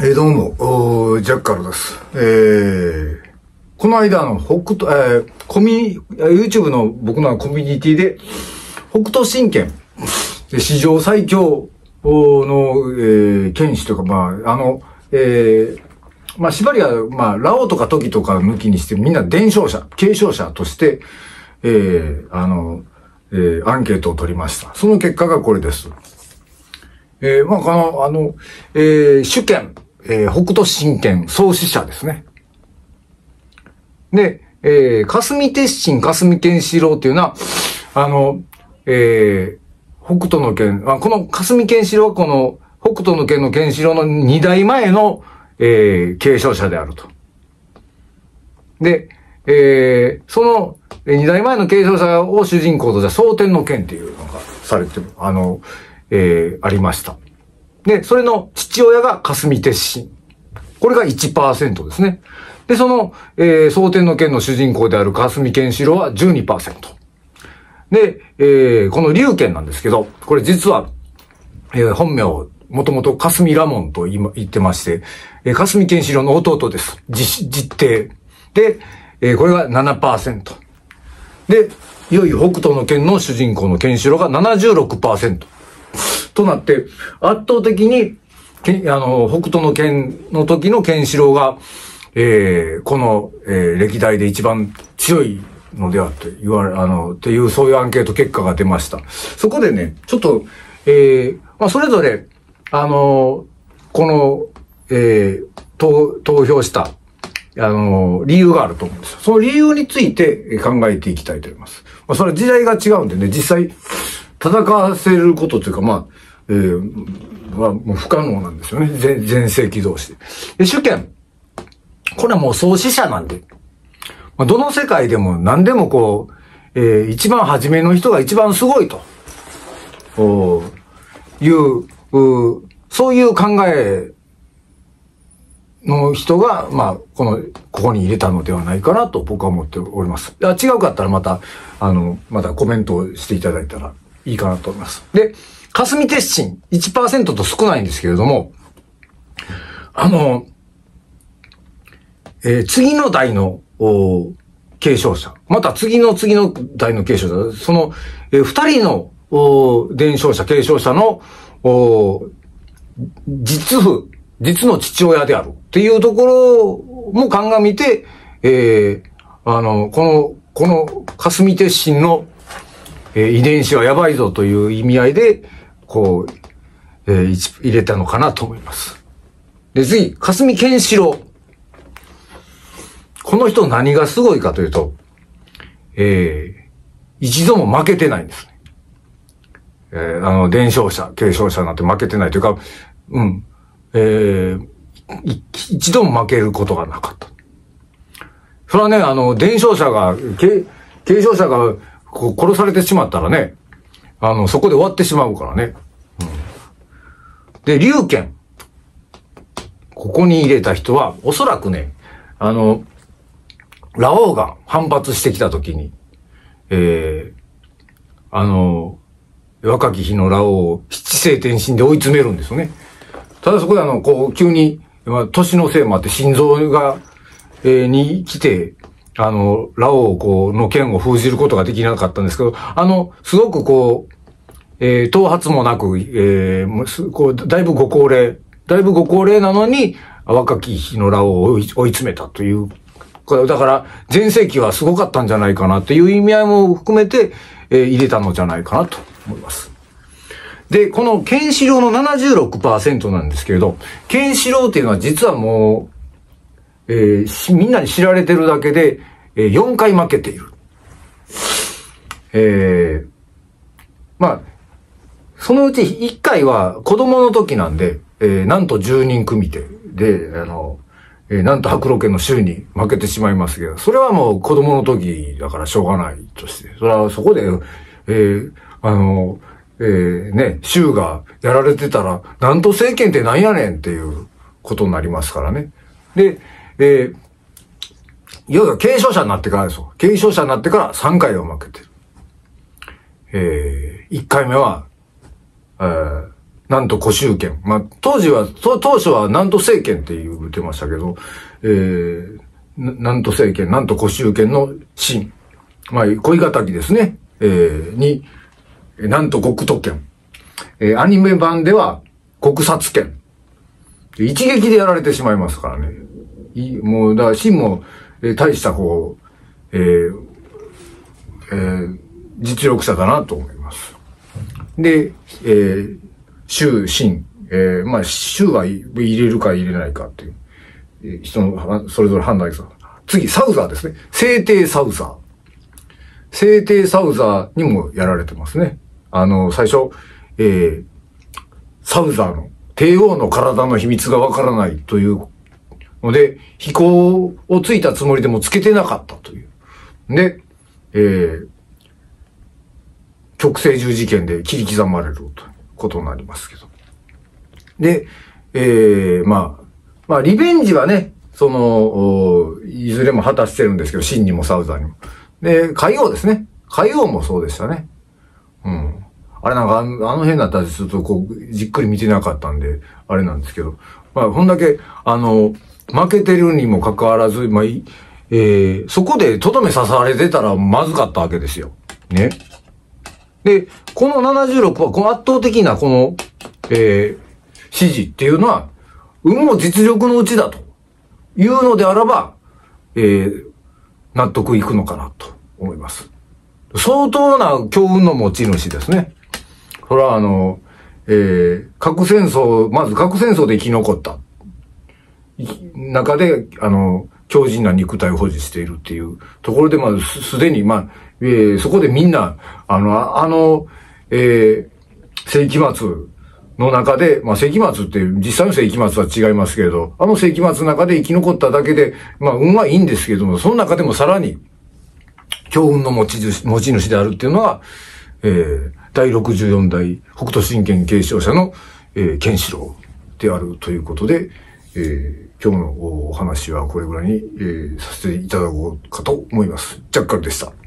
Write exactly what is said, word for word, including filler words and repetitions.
えー、どうも、おージャッカルです。えー、この間の北斗、えー、コミ、YouTube の僕のコミュニティで、北斗神拳、史上最強の、えー、剣士というか、まあ、あの、えー、まあ、縛りは、まあ、ラオウとかトキとか抜きにして、みんな伝承者、継承者として、えー、あの、えー、アンケートを取りました。その結果がこれです。えー、まあ、この、あの、えー、主剣、えー、北斗神拳創始者ですね。で、えー、霞鉄心、霞剣四郎っていうのは、あの、えー、北斗の剣、あこの霞剣四郎はこの北斗の剣の剣四郎の二代前の、えー、継承者であると。で、えー、その二代前の継承者を主人公とした蒼天の剣っていうのがされてる、あの、えー、ありました。で、それの父親が霞鉄心。これが いちパーセント ですね。で、その、えー、蒼天の剣の主人公である霞剣四郎は じゅうにパーセント。で、えー、この龍剣なんですけど、これ実は、えー、本名、もともと霞羅門と言ってまして、えー、霞剣四郎の弟です。実、実弟。で、えー、これが ななパーセント。で、いよいよ北斗の剣の主人公の剣四郎が ななじゅうろくパーセント。となって、圧倒的に、あの、北斗の剣の時の剣四郎が、えー、この、えー、歴代で一番強いのではと言われ、あの、っていう、そういうアンケート結果が出ました。そこでね、ちょっと、えー、まあ、それぞれ、あの、この、えー、投、投票した、あの、理由があると思うんですよ。その理由について考えていきたいと思います。まあ、それは時代が違うんでね、実際、戦わせることというか、まあ、えー、はもう不可能なんですよね。全、全盛期同士で。で、主権。これはもう創始者なんで。まあ、どの世界でも何でもこう、えー、一番初めの人が一番すごいと。いう、うそういう考えの人が、まあ、この、ここに入れたのではないかなと僕は思っております。いや違うかったらまた、あの、またコメントをしていただいたらいいかなと思います。で、霞鉄心 いちパーセント と少ないんですけれども、あの、えー、次の代の継承者、また次の次の代の継承者、その、えー、二人の伝承者、継承者の実父、実の父親であるっていうところも鑑みて、えー、あの、この、この霞鉄心の、えー、遺伝子はやばいぞという意味合いで、こう、えー、入れたのかなと思います。で、次、霞剣四郎。この人何がすごいかというと、えー、一度も負けてないんですね。えー、あの、伝承者、継承者なんて負けてないというか、うん、えー、一度も負けることがなかった。それはね、あの、伝承者が、継、継承者がこう殺されてしまったらね、あの、そこで終わってしまうからね。うん、で、龍剣。ここに入れた人は、おそらくね、あの、ラオウが反発してきたときに、えー、あの、若き日のラオウを七星転身で追い詰めるんですよね。ただそこであの、こう、急に、まあ、年のせいもあって心臓が、えー、に来て、あの、ラオウこうの剣を封じることができなかったんですけど、あの、すごくこう、えー、頭髪もなく、えー、こう、だいぶご高齢、だいぶご高齢なのに、若き日のラオウを追い詰めたという。だから、前世紀はすごかったんじゃないかなっていう意味合いも含めて、えー、入れたのじゃないかなと思います。で、この剣四郎の ななじゅうろくパーセント なんですけれど、剣四郎っていうのは実はもう、えー、みんなに知られてるだけで、えー、よんかい負けている。えー、まあ、そのうちいっかいは子供の時なんで、えー、なんとじゅうにん組手で、あの、えー、なんと白露家の衆に負けてしまいますけど、それはもう子供の時だからしょうがないとして、それはそこで、えー、あの、えー、ね、衆がやられてたら、なんと政権ってなんやねんっていうことになりますからね。で、えー、いよいよ継承者になってからですよ。継承者になってからさんかいは負けてる。えー、いっかいめは、えー、 なんと古州剣。まあ、当時は、当初はなんと政権って言ってましたけど、えー、なんと政権、なんと古州剣の秦。まあ、恋敵ですね。えー、に、なんと極都剣。えー、アニメ版では、国殺剣。一撃でやられてしまいますからね。いもう、だから、秦も、えー、大した、こう、えー、えー、実力者だなと思います。で、えー、周、秦、えー、まあ、周は入れるか入れないかっていう、えー、人の、それぞれ判断です。次、サウザーですね。聖帝サウザー。聖帝サウザーにもやられてますね。あの、最初、えー、サウザーの帝王の体の秘密がわからないというので、飛行をついたつもりでもつけてなかったという。で、えー、極性十字剣で切り刻まれるということになりますけど。で、えー、まあ、まあ、リベンジはね、その、いずれも果たしてるんですけど、秦にもサウザーにも。で、海王ですね。海王もそうでしたね。うん。あれなんか、あの辺だったらちょっとこう、じっくり見てなかったんで、あれなんですけど。まあ、こんだけ、あの、負けてるにもかかわらず、まあ、えー、そこでとどめ刺されてたらまずかったわけですよ。ね。で、このななじゅうろくは、この圧倒的なこの、えー、支持っていうのは、運も実力のうちだというのであらば、えー、納得いくのかなと思います。相当な強運の持ち主ですね。それはあの、えー、核戦争、まず核戦争で生き残った中で、あの、強靭な肉体を保持しているっていうところで、まあ、す、すでに、まあ、えー、そこでみんな、あの、あの、えー、世紀末の中で、まあ、世紀末って実際の世紀末は違いますけれど、あの世紀末の中で生き残っただけで、まあ、運はいいんですけれども、その中でもさらに、強運の持ち主、持ち主であるっていうのは、えー、だいろくじゅうよん代北斗神拳継承者の、えー、ケンシロウであるということで、えー、今日のお話はこれぐらいに、えー、させていただこうかと思います。ジャッカルでした。